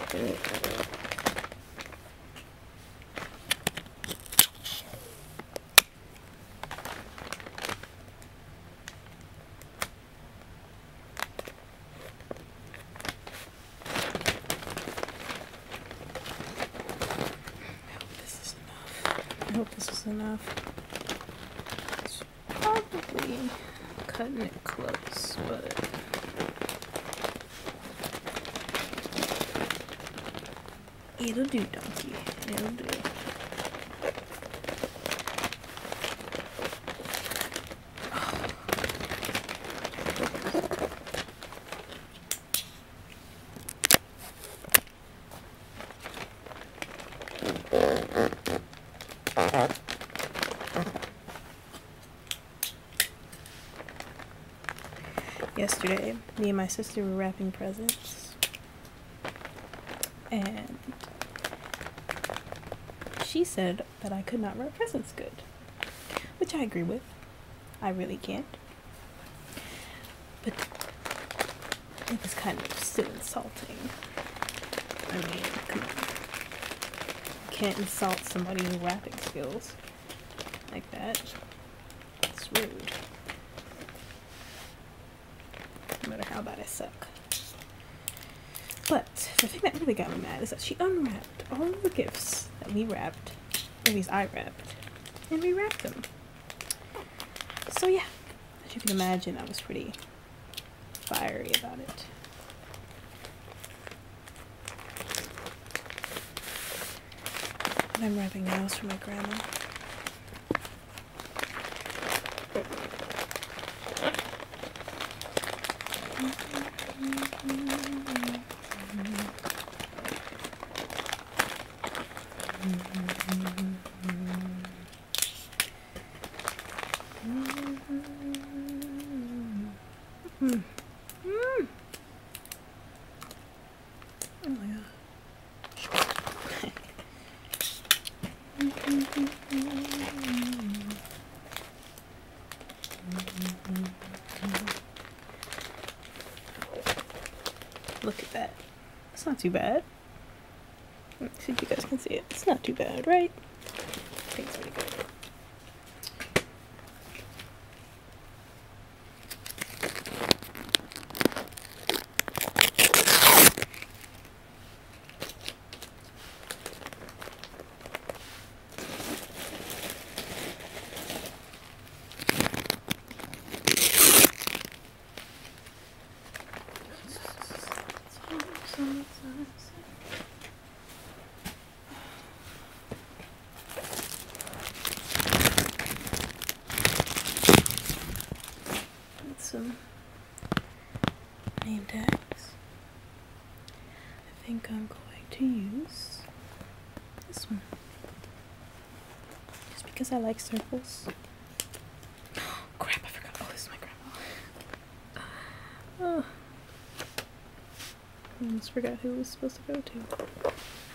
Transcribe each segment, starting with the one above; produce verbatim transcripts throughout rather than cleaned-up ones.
I hope this is enough. It's probably cutting it close, but it'll do, donkey. It'll do. Yesterday, me and my sister were wrapping presents, and she said that I could not wrap presents good, which I agree with. I really can't. But it was kind of still insulting. I mean, come on. You can't insult somebody's wrapping skills like that. It's rude. No matter how bad I suck. But the thing that really got me mad is that she unwrapped all of the gifts that we wrapped, or at least I wrapped, and rewrapped them. So yeah, as you can imagine, I was pretty fiery about it. What I'm wrapping now is for my grandma. Mm. Mm. Oh my god. Look at that. It's not too bad. Let's see if you guys can see it. It's not too bad, right? I think it's pretty good. Some name tags. I think I'm going to use this one just because I like circles. Oh, crap, I forgot. Oh, this is my grandma. Oh, I almost forgot who it was supposed to go to.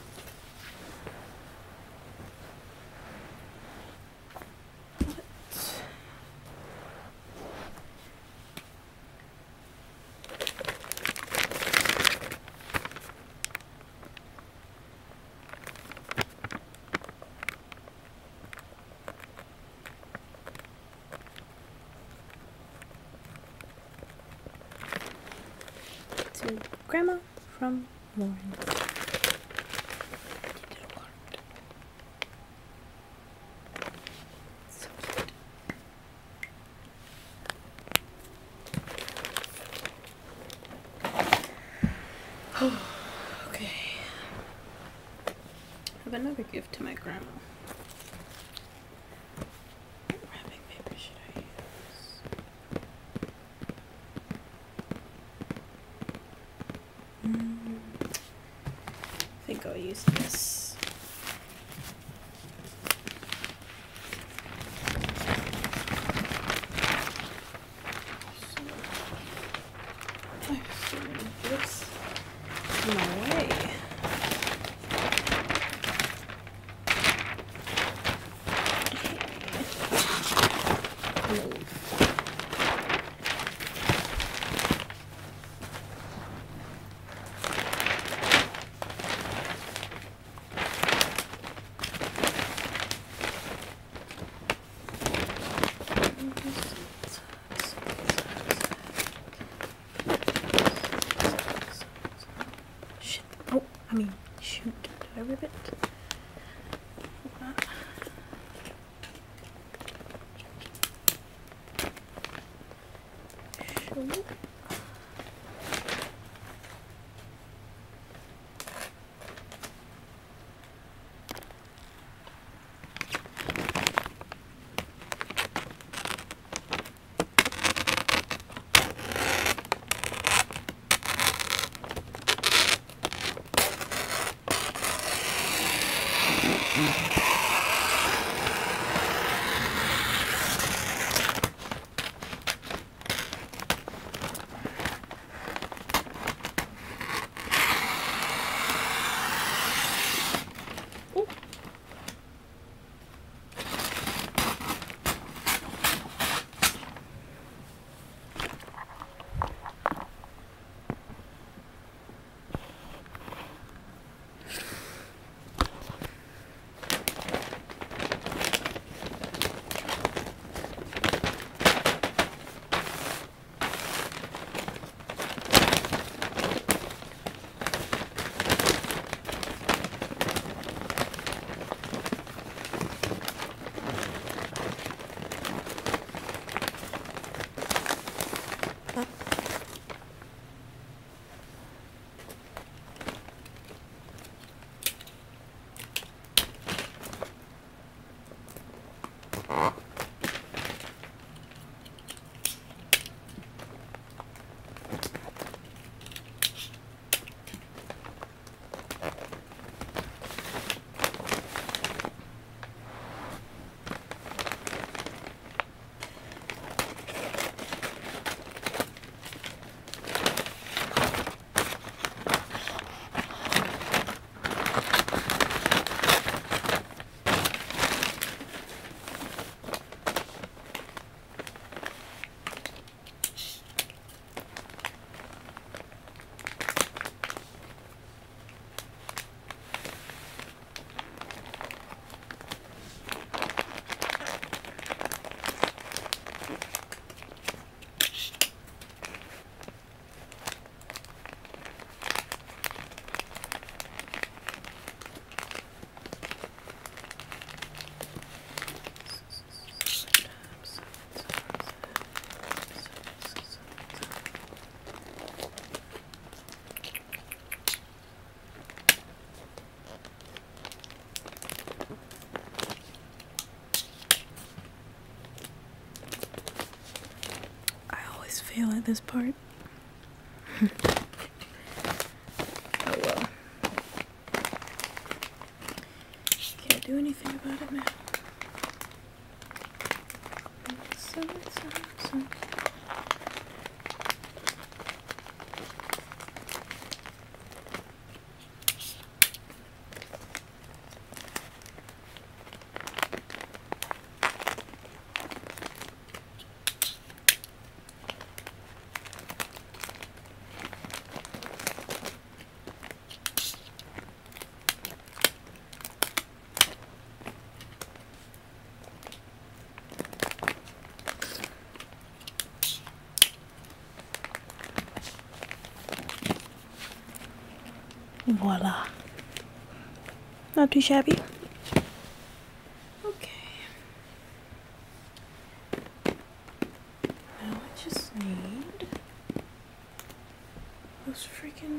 To Grandma from Lauren. So cute. Oh, okay. I have another gift to my grandma. What wrapping paper should I use? Mm, I think I'll use this. I have so many gifts in my way. Move. I mean, shoot, did I rip it? Uh, shoot. Fail at this part. Oh well. Can't do anything about it now. So, so, so. Voila. Not too shabby. Okay. Now I just need those freaking.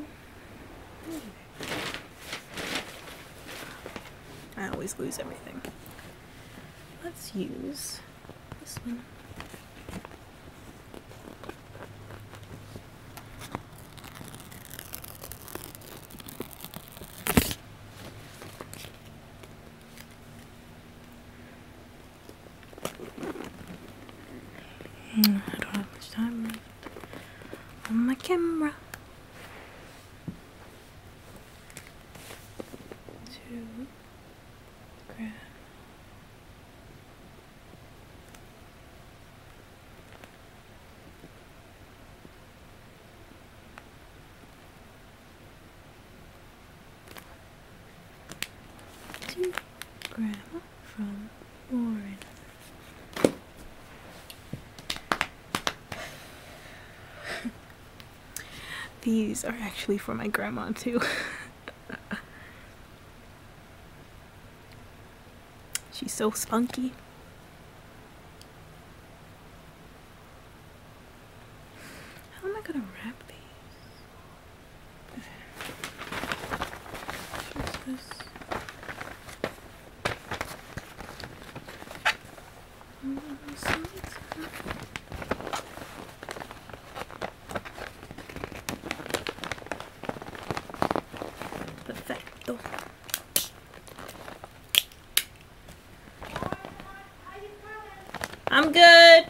I always lose everything. Let's use this one. I don't have much time left on my camera to grab to grab from Warren. These are actually for my grandma too. She's so spunky. How am I gonna wrap these? What's this? Perfecto. I'm good.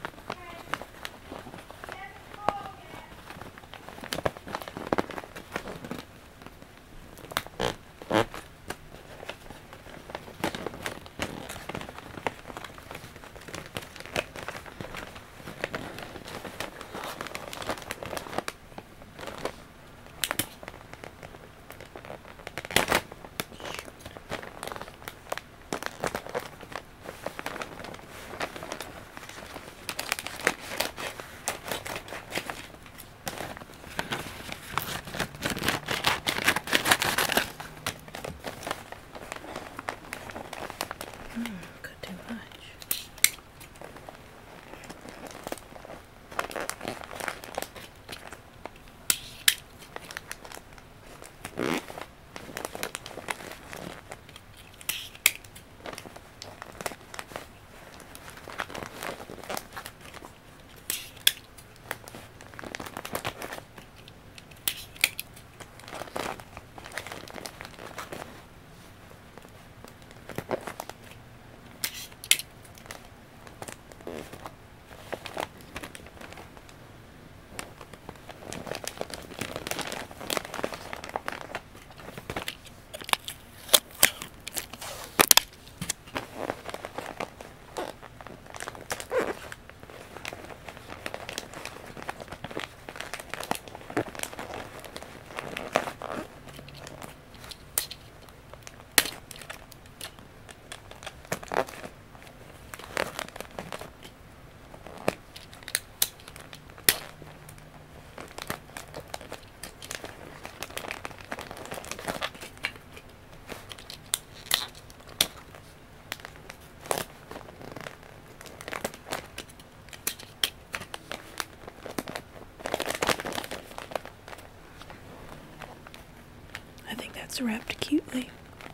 It's wrapped cutely.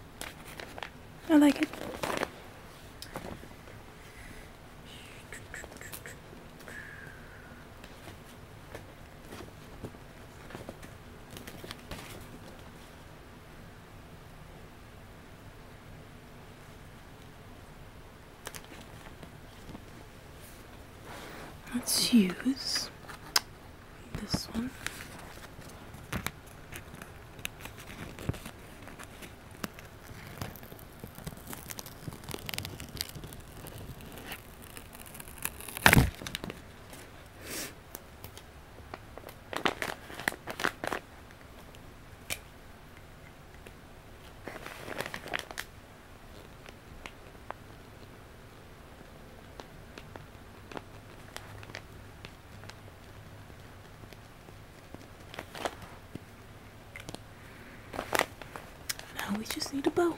I like it. Let's use this one. We just need a bow.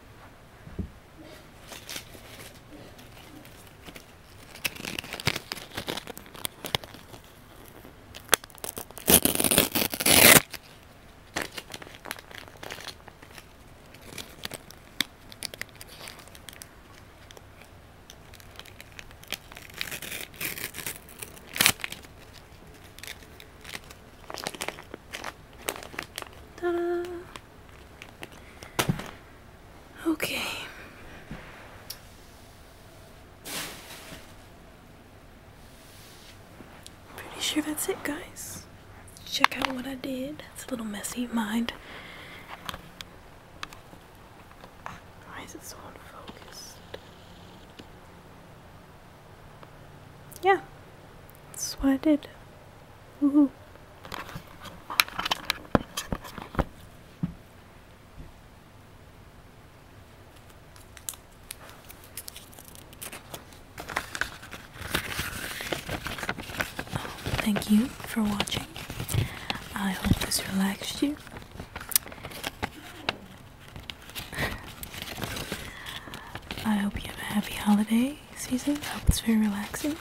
Ta-da! Okay. Pretty sure that's it, guys. Check out what I did. It's a little messy, mind. Why is it so unfocused? Yeah, that's what I did. Woohoo. Thank you for watching. I hope this relaxed you. I hope you have a happy holiday season. I hope it's very relaxing.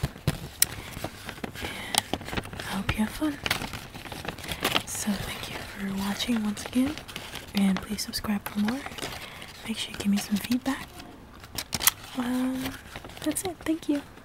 And I hope you have fun. So thank you for watching once again. And please subscribe for more. Make sure you give me some feedback. Um, that's it. Thank you.